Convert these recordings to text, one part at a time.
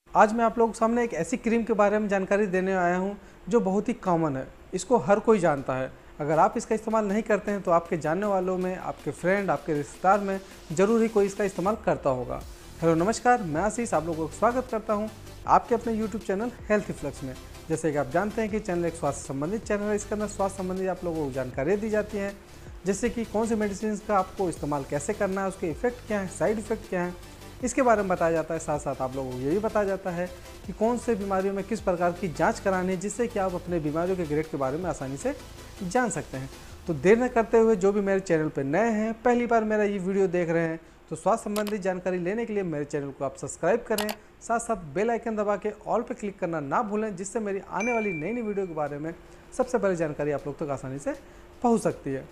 आज मैं आप लोगों के सामने एक ऐसी क्रीम के बारे में जानकारी देने आया हूं जो बहुत ही कॉमन है। इसको हर कोई जानता है। अगर आप इसका इस्तेमाल नहीं करते हैं तो आपके जानने वालों में, आपके फ्रेंड, आपके रिश्तेदार में ज़रूर ही कोई इसका इस्तेमाल करता होगा। हेलो नमस्कार, मैं आशीष आप लोगों को स्वागत करता हूं आपके अपने यूट्यूब चैनल हेल्थ फ्लक्स में। जैसे कि आप जानते हैं कि चैनल एक स्वास्थ्य संबंधित चैनल है। इसके अंदर स्वास्थ्य संबंधी आप लोगों को जानकारी दी जाती है, जैसे कि कौन सी मेडिसिन का आपको इस्तेमाल कैसे करना है, उसके इफेक्ट क्या है, साइड इफ़ेक्ट क्या है, इसके बारे में बताया जाता है। साथ साथ आप लोगों को ये भी बताया जाता है कि कौन से बीमारियों में किस प्रकार की जांच करानी है, जिससे कि आप अपने बीमारियों के ग्रेड के बारे में आसानी से जान सकते हैं। तो देर न करते हुए जो भी मेरे चैनल पर नए हैं, पहली बार मेरा ये वीडियो देख रहे हैं, तो स्वास्थ्य संबंधी जानकारी लेने के लिए मेरे चैनल को आप सब्सक्राइब करें। साथ साथ बेल आइकन दबा के ऑल पर क्लिक करना ना भूलें, जिससे मेरी आने वाली नई नई वीडियो के बारे में सबसे पहले जानकारी आप लोग तक आसानी से पहुँच सकती है।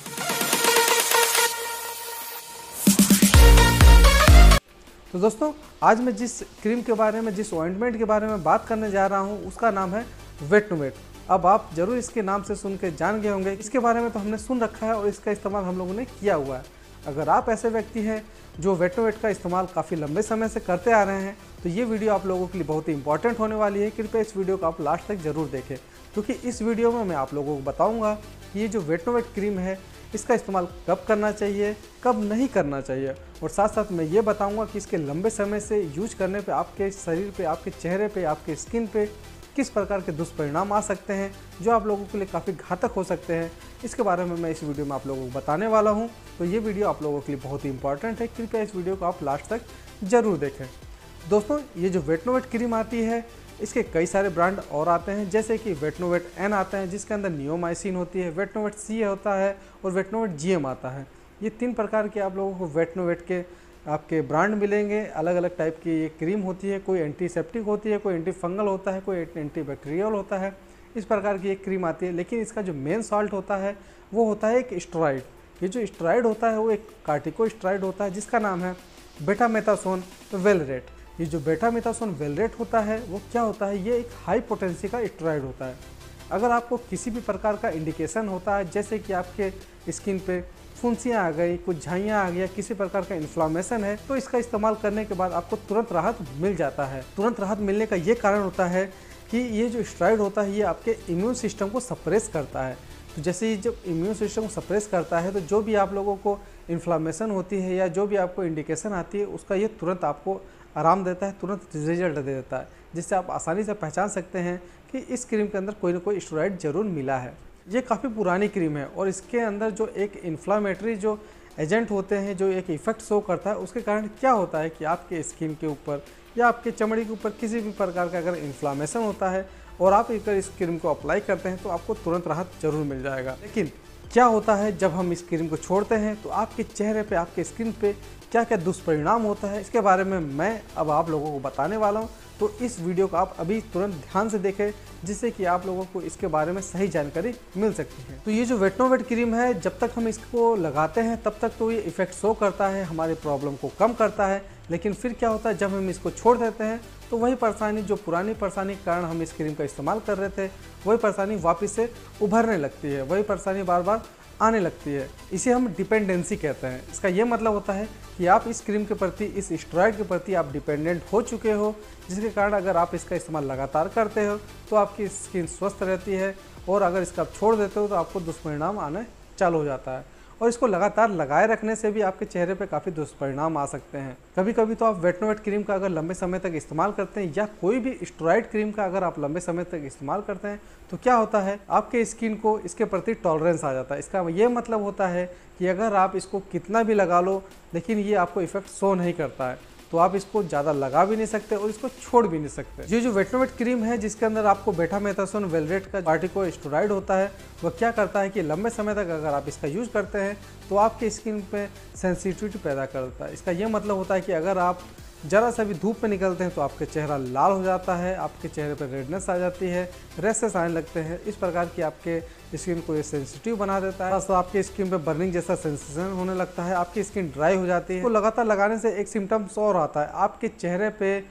तो दोस्तों, आज मैं जिस क्रीम के बारे में, जिस ऑइंटमेंट के बारे में बात करने जा रहा हूं, उसका नाम है वेटनोवेट। अब आप जरूर इसके नाम से सुन के जान गए होंगे। इसके बारे में तो हमने सुन रखा है और इसका इस्तेमाल हम लोगों ने किया हुआ है। अगर आप ऐसे व्यक्ति हैं जो वेटनोवेट का इस्तेमाल काफ़ी लंबे समय से करते आ रहे हैं, तो ये वीडियो आप लोगों के लिए बहुत ही इंपॉर्टेंट होने वाली है। कृपया इस वीडियो को आप लास्ट तक जरूर देखें, क्योंकि इस वीडियो में मैं आप लोगों को बताऊँगा कि ये जो वेटनोवेट क्रीम है, इसका इस्तेमाल कब करना चाहिए, कब नहीं करना चाहिए, और साथ साथ मैं ये बताऊंगा कि इसके लंबे समय से यूज करने पे आपके शरीर पे, आपके चेहरे पे, आपके स्किन पे किस प्रकार के दुष्परिणाम आ सकते हैं, जो आप लोगों के लिए काफ़ी घातक हो सकते हैं। इसके बारे में मैं इस वीडियो में आप लोगों को बताने वाला हूं। तो ये वीडियो आप लोगों के लिए बहुत ही इंपॉर्टेंट है। कृपया इस वीडियो को आप लास्ट तक ज़रूर देखें। दोस्तों, ये जो वेटनोवेट क्रीम आती है, इसके कई सारे ब्रांड और आते हैं, जैसे कि वेटनोवेट एन आता है, जिसके अंदर नियोमाइसिन होती है, वेटनोवेट सी होता है और वेटनोवेट जीएम आता है। ये 3 प्रकार के आप लोगों को वेटनोवेट के आपके ब्रांड मिलेंगे। अलग अलग टाइप की ये क्रीम होती है, कोई एंटीसेप्टिक होती है, कोई एंटी फंगल होता है, कोई एंटीबैक्टीरियल होता है। इस प्रकार की एक क्रीम आती है। लेकिन इसका जो मेन सॉल्ट होता है वो होता है एक स्टेरॉइड। ये जो स्टेरॉइड होता है वो एक कार्टिकोस्टेरॉइड होता है, जिसका नाम है बेटामेथासोन वेलरेट। ये जो बेटामेथासोन वेलरेट होता है वो क्या होता है, ये एक हाई पोटेंसी का स्टेरॉइड होता है। अगर आपको किसी भी प्रकार का इंडिकेशन होता है, जैसे कि आपके स्किन पे फुंसियाँ आ गई, कुछ झाइयाँ आ गया, किसी प्रकार का इन्फ्लामेशन है, तो इसका इस्तेमाल करने के बाद आपको तुरंत राहत मिल जाता है। तुरंत राहत मिलने का ये कारण होता है कि ये जो स्टेरॉइड होता है ये आपके इम्यून सिस्टम को सप्रेस करता है। तो जैसे ही जब इम्यून सिस्टम को सप्रेस करता है, तो जो भी आप लोगों को इन्फ्लामेशन होती है या जो भी आपको इंडिकेशन आती है, उसका ये तुरंत आपको आराम देता है, तुरंत रिजल्ट दे देता है, जिससे आप आसानी से पहचान सकते हैं कि इस क्रीम के अंदर कोई ना कोई स्टेरॉइड जरूर मिला है। ये काफ़ी पुरानी क्रीम है और इसके अंदर जो एक इन्फ्लामेटरी जो एजेंट होते हैं, जो एक इफ़ेक्ट शो करता है, उसके कारण क्या होता है कि आपके स्किन के ऊपर या आपके चमड़ी के ऊपर किसी भी प्रकार का अगर इन्फ्लामेशन होता है और आप अगर इस क्रीम को अप्लाई करते हैं, तो आपको तुरंत राहत जरूर मिल जाएगा। लेकिन क्या होता है जब हम इस क्रीम को छोड़ते हैं, तो आपके चेहरे पे, आपके स्किन पे क्या क्या दुष्परिणाम होता है, इसके बारे में मैं अब आप लोगों को बताने वाला हूँ। तो इस वीडियो को आप अभी तुरंत ध्यान से देखें, जिससे कि आप लोगों को इसके बारे में सही जानकारी मिल सकती है। तो ये जो वेटनोवेट क्रीम है, जब तक हम इसको लगाते हैं तब तक तो ये इफेक्ट शो करता है, हमारी प्रॉब्लम को कम करता है। लेकिन फिर क्या होता है, जब हम इसको छोड़ देते हैं, तो वही परेशानी, जो पुरानी परेशानी के कारण हम इस क्रीम का इस्तेमाल कर रहे थे, वही परेशानी वापस से उभरने लगती है, वही परेशानी बार बार आने लगती है। इसे हम डिपेंडेंसी कहते हैं। इसका ये मतलब होता है कि आप इस क्रीम के प्रति, इस स्टेरॉइड के प्रति आप डिपेंडेंट हो चुके हो, जिसके कारण अगर आप इसका इस्तेमाल लगातार करते हो तो आपकी स्किन स्वस्थ रहती है, और अगर इसका आप छोड़ देते हो तो आपको दुष्परिणाम आने चालू हो जाता है। और इसको लगातार लगाए रखने से भी आपके चेहरे पे काफ़ी दुष्परिणाम आ सकते हैं। कभी कभी तो आप वेटनोवेट क्रीम का अगर लंबे समय तक इस्तेमाल करते हैं, या कोई भी स्टेरॉइड क्रीम का अगर आप लंबे समय तक इस्तेमाल करते हैं, तो क्या होता है, आपके स्किन को इसके प्रति टॉलरेंस आ जाता है। इसका ये मतलब होता है कि अगर आप इसको कितना भी लगा लो, लेकिन ये आपको इफेक्ट शो नहीं करता है, तो आप इसको ज़्यादा लगा भी नहीं सकते और इसको छोड़ भी नहीं सकते। ये जो वेटनोवेट क्रीम है, जिसके अंदर आपको बेटामेथासोन वेलरेट का कार्टिकोस्टेरॉइड होता है, वह क्या करता है कि लंबे समय तक अगर आप इसका यूज़ करते हैं, तो आपके स्किन पे सेंसिटिविटी पैदा करता है। इसका ये मतलब होता है कि अगर आप ज़रा सा भी धूप में निकलते हैं, तो आपके चेहरा लाल हो जाता है, आपके चेहरे पर रेडनेस आ जाती है, रैशेस आने लगते हैं। इस प्रकार की आपके स्किन को ये सेंसिटिव बना देता है। आपके स्किन पे बर्निंग जैसा सेंसेशन होने लगता है, आपकी स्किन ड्राई हो जाती है। तो लगातार लगाने से एक सिम्टम्स और आता है, आपके चेहरे पे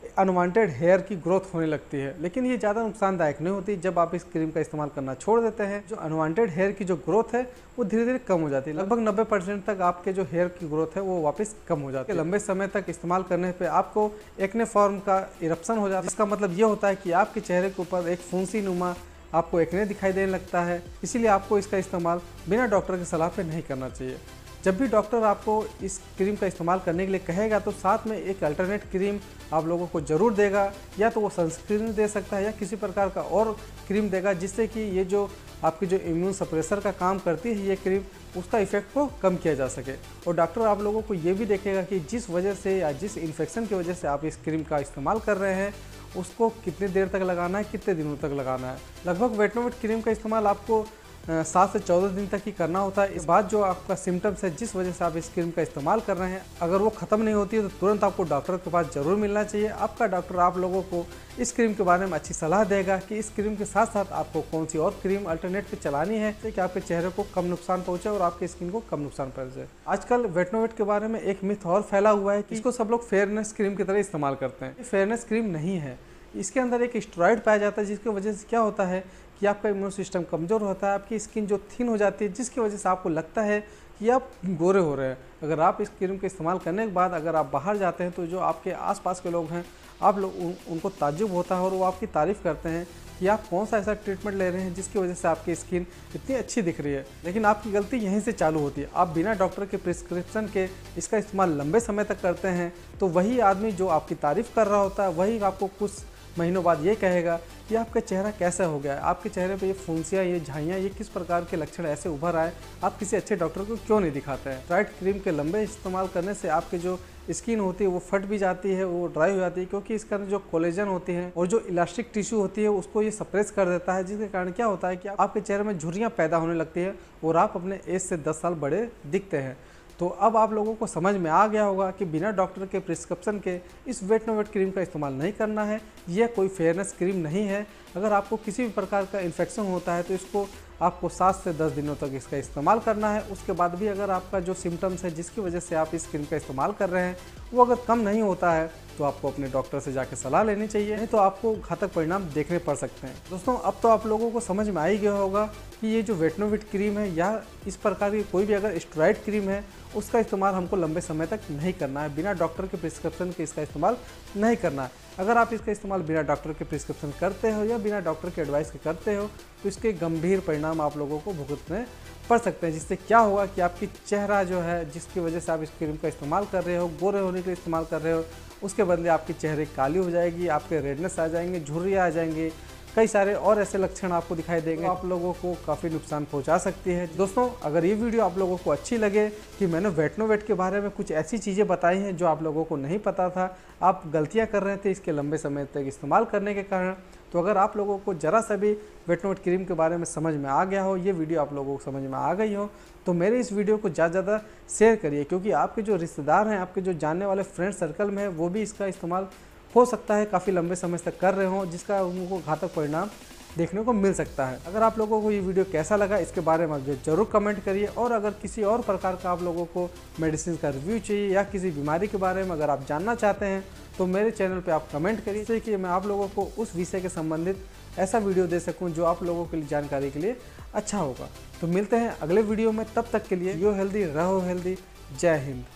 अनवांटेड हेयर की ग्रोथ होने लगती है, लेकिन ये ज़्यादा नुकसानदायक नहीं होती जब आप इस क्रीम का इस्तेमाल करना छोड़ देते हैं। जो अनवांटेड हेयर की जो ग्रोथ है वो धीरे धीरे कम हो जाती है। लगभग 90% तक आपके जो हेयर की ग्रोथ है वो वापस कम हो जाती है। लंबे समय तक इस्तेमाल करने पर आपको एक्ने फॉर्म का इरप्शन हो जाता है, जिसका मतलब ये होता है कि आपके चेहरे के ऊपर एक फुंसी नुमा आपको एक्ने दिखाई देने लगता है। इसीलिए आपको इसका इस्तेमाल बिना डॉक्टर की सलाह पे नहीं करना चाहिए। जब भी डॉक्टर आपको इस क्रीम का इस्तेमाल करने के लिए कहेगा तो साथ में एक अल्टरनेट क्रीम आप लोगों को ज़रूर देगा, या तो वो सनस्क्रीन दे सकता है या किसी प्रकार का और क्रीम देगा, जिससे कि ये जो आपकी जो इम्यून सप्रेसर का काम करती है ये क्रीम, उसका इफेक्ट को कम किया जा सके। और डॉक्टर आप लोगों को ये भी देखेगा कि जिस वजह से या जिस इन्फेक्शन की वजह से आप इस क्रीम का इस्तेमाल कर रहे हैं उसको कितनी देर तक लगाना है, कितने दिनों तक लगाना है। लगभग वेटनोवेट क्रीम का इस्तेमाल आपको 7 से 14 दिन तक ही करना होता है। इस बाद जो आपका सिम्टम्स है, जिस वजह से आप इस क्रीम का इस्तेमाल कर रहे हैं, अगर वो ख़त्म नहीं होती है तो तुरंत आपको डॉक्टर के पास ज़रूर मिलना चाहिए। आपका डॉक्टर आप लोगों को इस क्रीम के बारे में अच्छी सलाह देगा कि इस क्रीम के साथ साथ आपको कौन सी और क्रीम अल्टरनेट पे चलानी है कि आपके चेहरे को कम नुकसान पहुंचे और आपके स्किन को कम नुकसान पहुंचे। आजकल वेटनोवेट के बारे में एक मिथ और फैला हुआ है कि इसको सब लोग फेयरनेस क्रीम की तरह इस्तेमाल करते हैं। फेयरनेस क्रीम नहीं है, इसके अंदर एक स्टेरॉइड पाया जाता है, जिसकी वजह से क्या होता है कि आपका इम्यून सिस्टम कमज़ोर होता है, आपकी स्किन जो थिन हो जाती है, जिसकी वजह से आपको लगता है कि आप गोरे हो रहे हैं। अगर आप इस क्रीम के इस्तेमाल करने के बाद अगर आप बाहर जाते हैं तो जो आपके आसपास के लोग हैं, आप लोग उनको ताज्जुब होता है और वो आपकी तारीफ़ करते हैं कि आप कौन सा ऐसा ट्रीटमेंट ले रहे हैं जिसकी वजह से आपकी स्किन इतनी अच्छी दिख रही है। लेकिन आपकी गलती यहीं से चालू होती है। आप बिना डॉक्टर के प्रिस्क्रिप्शन के इसका इस्तेमाल लंबे समय तक करते हैं तो वही आदमी जो आपकी तारीफ़ कर रहा होता है वही आपको कुछ महीनों बाद ये कहेगा कि आपका चेहरा कैसा हो गया है, आपके चेहरे पे ये फुंसियाँ, ये झाइयाँ, ये किस प्रकार के लक्षण ऐसे उभर आए, आप किसी अच्छे डॉक्टर को क्यों नहीं दिखाते हैं। स्टेरॉइड क्रीम के लंबे इस्तेमाल करने से आपकी जो स्किन होती है वो फट भी जाती है, वो ड्राई हो जाती है, क्योंकि इसके अंदर जो कोलेजन होती है और जो इलास्टिक टिश्यू होती है उसको ये सप्रेस कर देता है, जिसके कारण क्या होता है कि आपके चेहरे में झुर्रियाँ पैदा होने लगती है और आप अपने एज से 10 साल बड़े दिखते हैं। तो अब आप लोगों को समझ में आ गया होगा कि बिना डॉक्टर के प्रिस्क्रिप्शन के इस वेटनोवेट क्रीम का इस्तेमाल नहीं करना है। यह कोई फेयरनेस क्रीम नहीं है। अगर आपको किसी भी प्रकार का इन्फेक्शन होता है तो इसको आपको 7 से 10 दिनों तक इसका इस्तेमाल करना है। उसके बाद भी अगर आपका जो सिम्टम्स है जिसकी वजह से आप इस क्रीम का इस्तेमाल कर रहे हैं वो अगर कम नहीं होता है तो आपको अपने डॉक्टर से जाकर सलाह लेनी चाहिए, नहीं तो आपको घातक परिणाम देखने पड़ सकते हैं। दोस्तों, अब तो आप लोगों को समझ में आ ही गया होगा कि ये जो वेटनोवेट क्रीम है या इस प्रकार की कोई भी अगर स्टेरॉइड क्रीम है उसका इस्तेमाल हमको लंबे समय तक नहीं करना है। बिना डॉक्टर के प्रिस्क्रिप्शन के इसका इस्तेमाल नहीं करना है। अगर आप इसका इस्तेमाल बिना डॉक्टर के प्रिस्क्रिप्शन करते हो या बिना डॉक्टर के एडवाइस के करते हो तो इसके गंभीर परिणाम आप लोगों को भुगतने पड़ सकते हैं, जिससे क्या होगा कि आपकी चेहरा जो है जिसकी वजह से आप इस क्रीम का इस्तेमाल कर रहे हो, गोरे होने के लिए इस्तेमाल कर रहे हो, उसके बदले आपकी चेहरे काली हो जाएगी, आपके रेडनेस आ जाएंगे, झुर्रियाँ आ जाएंगी, कई सारे और ऐसे लक्षण आपको दिखाई देंगे, तो आप लोगों को काफ़ी नुकसान पहुंचा सकती है। दोस्तों, अगर ये वीडियो आप लोगों को अच्छी लगे कि मैंने वेटनोवेट के बारे में कुछ ऐसी चीज़ें बताई हैं जो आप लोगों को नहीं पता था, आप गलतियां कर रहे थे इसके लंबे समय तक इस्तेमाल करने के कारण, तो अगर आप लोगों को ज़रा सा भी वेटनोवेट क्रीम के बारे में समझ में आ गया हो, ये वीडियो आप लोगों को समझ में आ गई हो, तो मेरे इस वीडियो को ज़्यादा ज़्यादा शेयर करिए, क्योंकि आपके जो रिश्तेदार हैं, आपके जो जानने वाले फ्रेंड सर्कल में है, वो भी इसका इस्तेमाल हो सकता है काफ़ी लंबे समय तक कर रहे हों, जिसका उनको घातक परिणाम देखने को मिल सकता है। अगर आप लोगों को ये वीडियो कैसा लगा इसके बारे में मुझे ज़रूर कमेंट करिए, और अगर किसी और प्रकार का आप लोगों को मेडिसिन का रिव्यू चाहिए या किसी बीमारी के बारे में अगर आप जानना चाहते हैं तो मेरे चैनल पे आप कमेंट करिए, जिससे कि मैं आप लोगों को उस विषय के संबंधित ऐसा वीडियो दे सकूं जो आप लोगों के लिए जानकारी के लिए अच्छा होगा। तो मिलते हैं अगले वीडियो में, तब तक के लिए यो हेल्दी रहो हेल्दी। जय हिंद।